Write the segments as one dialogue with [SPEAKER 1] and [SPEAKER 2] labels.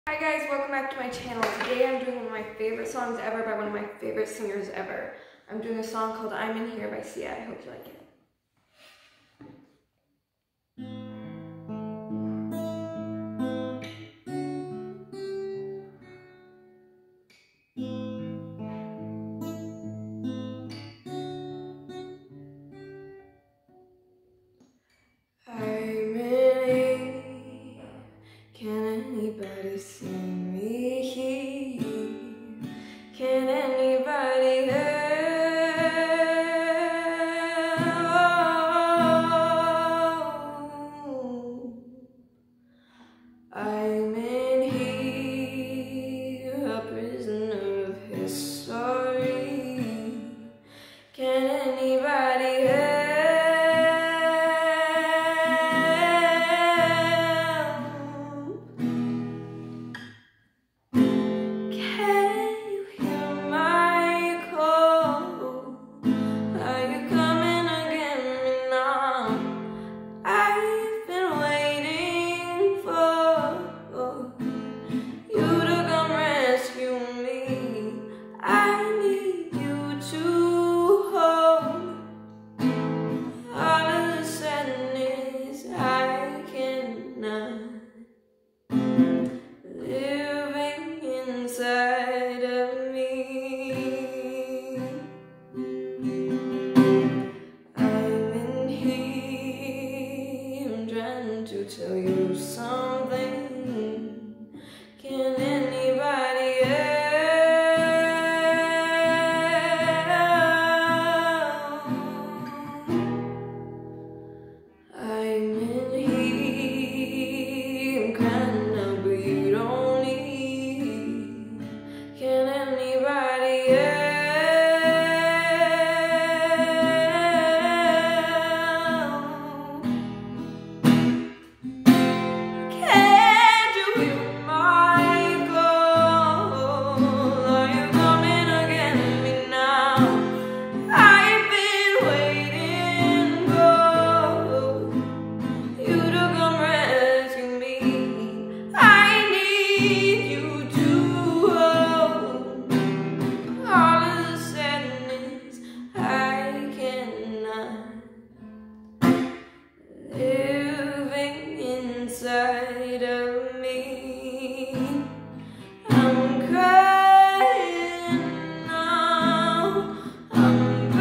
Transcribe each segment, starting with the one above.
[SPEAKER 1] Hi guys, welcome back to my channel. Today I'm doing one of my favorite songs ever by one of my favorite singers ever. I'm doing a song called I'm In Here by Sia. I hope you like it. I'm in here. Can anybody see me here? Can anybody help? I'm in here, a prisoner of history. Can anybody help? Living inside of me, I'm in here, I'm trying to tell you something. Can anybody help? I'm in here, I'm crying out, but you don't need. Can anybody help? Can't you hear my call? Are you coming to get me now? I've been waiting for you to come rescue me. I need you to hold all of the sadness I cannot. Living inside of me, I'm crying now, I'm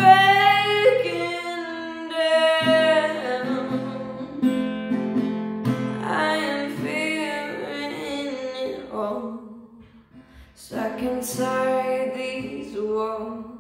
[SPEAKER 1] breaking down. I am fearing it all, stuck inside these walls.